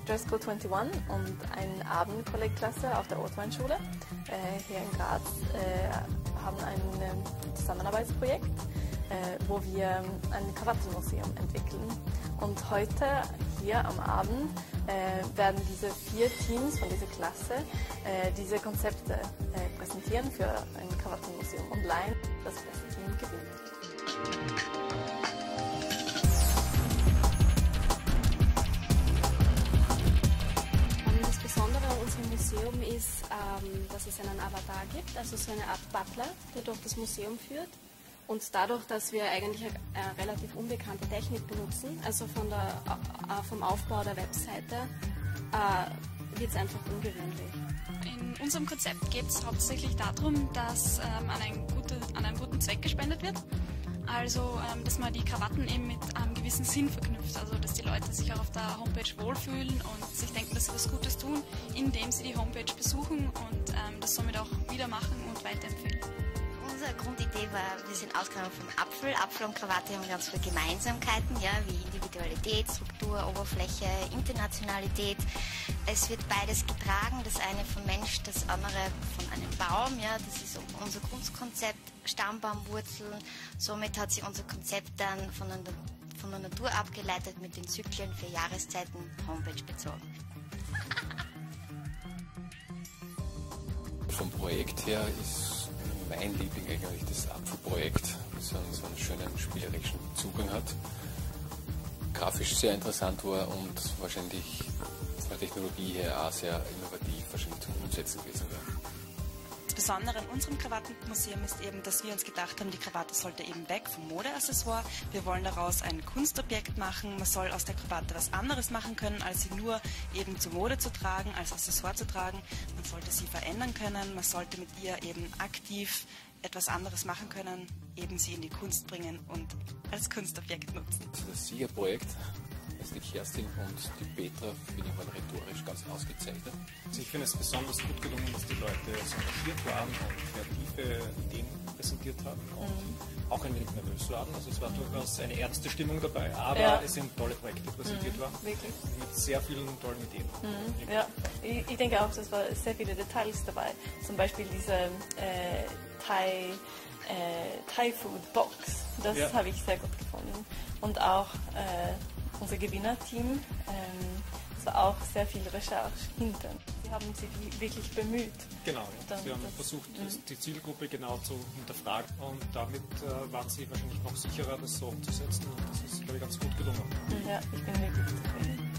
Dresscode 21 und eine Abendkollegklasse auf der Ortweinschule hier in Graz haben ein Zusammenarbeitsprojekt, wo wir ein Krawattenmuseum entwickeln. Und heute, hier am Abend, werden diese 4 Teams von dieser Klasse diese Konzepte präsentieren für ein Krawattenmuseum online. Das beste Team gewinnt. Das Besondere an unserem Museum ist, dass es einen Avatar gibt, also so eine Art Butler, der durch das Museum führt. Und dadurch, dass wir eigentlich eine relativ unbekannte Technik benutzen, also vom Aufbau der Webseite, wird es einfach ungewöhnlich. In unserem Konzept geht es hauptsächlich darum, dass an einen guten Zweck gespendet wird. Also, dass man die Krawatten eben mit einem gewissen Sinn verknüpft. Also, dass die Leute sich auch auf der Homepage wohlfühlen und sich denken, dass sie was Gutes tun, indem sie die Homepage besuchen und das somit auch wieder machen und weiterempfehlen. Unsere Grundidee war, wir sind ausgegangen vom Apfel. Apfel und Krawatte haben ganz viele Gemeinsamkeiten, ja, wie Individualität, Struktur, Oberfläche, Internationalität. Es wird beides getragen, das eine vom Mensch, das andere von einem Baum. Ja, das ist unser Grundkonzept, Stammbaumwurzeln. Somit hat sich unser Konzept dann von der Natur abgeleitet mit den Zyklen für Jahreszeiten, Homepage bezogen. Vom Projekt her ist mein Liebling eigentlich das Apfelprojekt, das so einen schönen spielerischen Zugang hat. Grafisch sehr interessant war und wahrscheinlich von der Technologie her auch sehr innovativ wahrscheinlich zum Umsetzen gewesen wäre. Das Besondere an unserem Krawattenmuseum ist eben, dass wir uns gedacht haben, die Krawatte sollte eben weg vom Modeaccessoire. Wir wollen daraus ein Kunstobjekt machen. Man soll aus der Krawatte was anderes machen können, als sie nur eben zur Mode zu tragen, als Accessoire zu tragen. Man sollte sie verändern können. Man sollte mit ihr eben aktiv etwas anderes machen können, eben sie in die Kunst bringen und als Kunstobjekt nutzen. Also das Siegerprojekt, das ist die Kerstin und die Petra, finde ich, waren rhetorisch ganz ausgezeichnet. Also ich finde es besonders gut gelungen, dass die Leute so engagiert waren und kreative Ideen präsentiert haben und auch ein wenig nervös waren. Also es war durchaus eine ernste Stimmung dabei, aber es sind tolle Projekte präsentiert worden. Wirklich. Mit sehr vielen tollen Ideen. Ja, ich denke auch, es waren sehr viele Details dabei. Zum Beispiel diese Thai Food Box, das habe ich sehr gut gefunden. Und auch unser Gewinnerteam, es war auch sehr viel Recherche hinter. Sie haben sich wirklich bemüht. Genau, ja. Sie haben versucht, die Zielgruppe genau zu hinterfragen und damit waren sie wahrscheinlich noch sicherer, das so umzusetzen und das ist, glaube ich, ganz gut gelungen. Ja, ich bin wirklich zufrieden.